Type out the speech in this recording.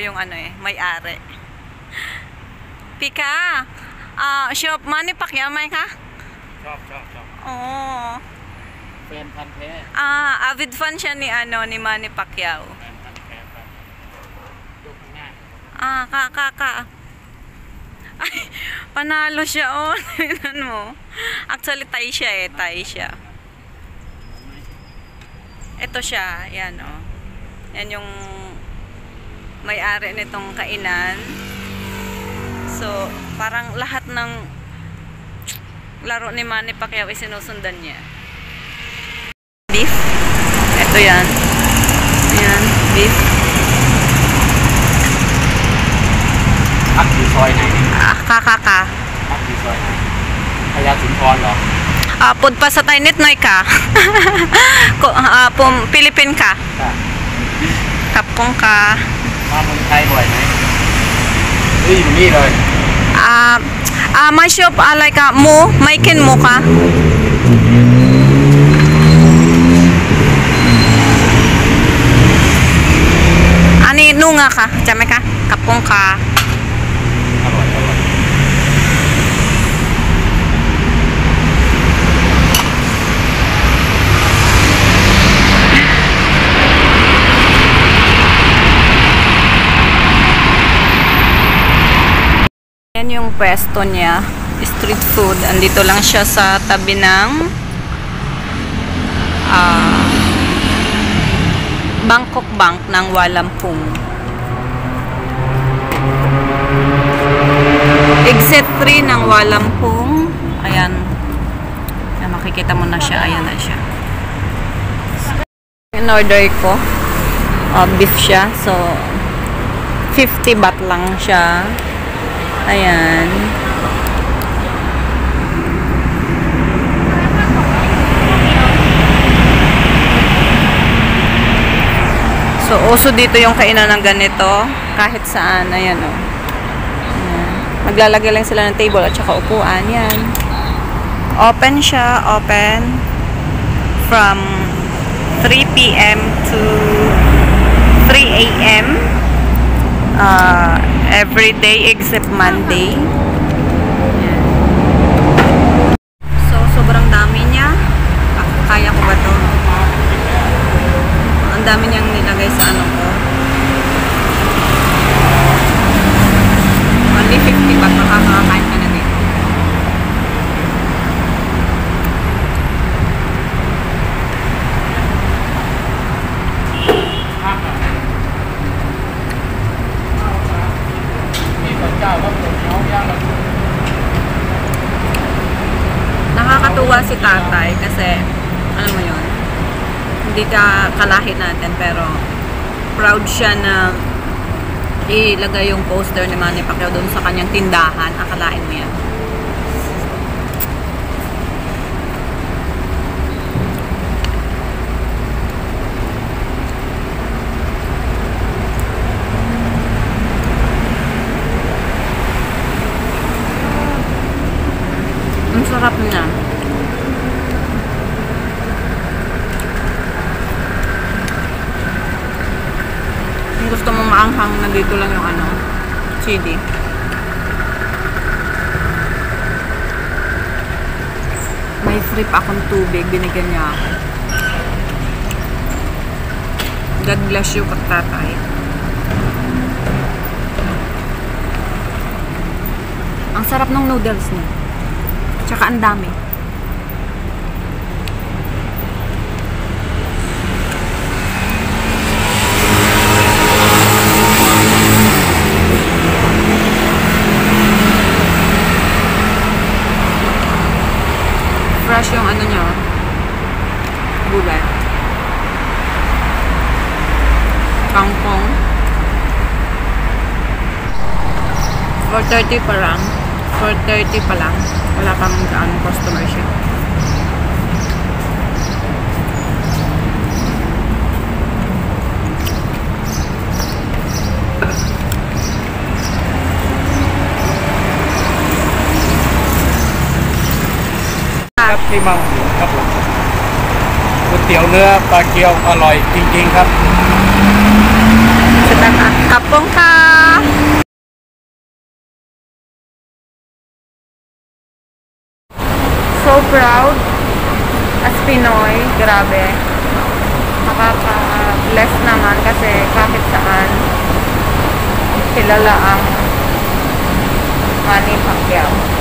yung ano eh, may-ari. Pika, shop Manny Pacquiaoไหมคะชอบอ๋อแฟนพันธุ์แท้ avid fan siya ni ni Manny Pacquiao. แฟนพันธุ์แท้ครับยกง่าย Ay, panalo siya oh. Tingnan mo. Actually, Thai siya eh. Thai siya. Ito siya. Yan oh. Yan yung may-ari nitong kainan. So, parang lahat ng laro ni Manny Pacquiao ay sinusundan niya. Beef. Ito yan. Ayan, beef. พักอยู่ซอยไหน Ka. พักอยู่ซอยไหนพญาสุนทรเหรอ Punta sa Tainit Noy ka. Philippine ka. ค่ะ Kapong ka. มาเมืองไทยบ่อยไหมอยู่นี่เลย My shop like mo, maikin mo ka. Ani nunga ka, jame ka, kapong ka. อร่อย Yan yung pwesto niya, street food. Andito lang siya sa tabi ng Bangkok Bank ng Walampung. Exit 3 ng Walampung. Ayan. Ayan, makikita mo na siya. Ayan na siya. In-order ko. Beef siya. So, 50 baht lang siya. Ayan. So, uso dito yung kainan ng ganito. Kahit saan. Ayan o. Ayan. Maglalagay lang sila ng table at saka upuan. Yan. Open siya. Open. From 3 p.m. to 3 a.m. Every day except Monday. Ayan. So, sobrang dami niya. Kaya ko ba to? Ang dami niyang nilagay sa ano ko. Only 50 baht makakakain ka na dito. Nakakatuwa si tatay kasi ano mo yun, hindi ka kalahi natin pero proud siya na ilagay yung poster ni Manny Pacquiao doon sa kanyang tindahan. Akalain mo yan. Ang sarap niya. Kung gusto mo maanghang, nandito lang yung ano, chili. May free pa akong tubig, binigyan niya ako. God bless you, tatay. Ang sarap ng noodles niya. Tsaka ang dami. Fresh yung ano niya. Gulay. Kangkong. 4:30 pa lang. 4:30 pa lang. Wala pang customer siya. ครับที่มังหมูครับผมก๋วยเตี๋ยวเนื้อปลาเกี๊ยวอร่อยจริงๆครับ Kita ka. Kapong ka! So proud as Pinoy. Grabe. Nakaka-bless naman kasi kahit saan kilala ang Manny Pacquiao.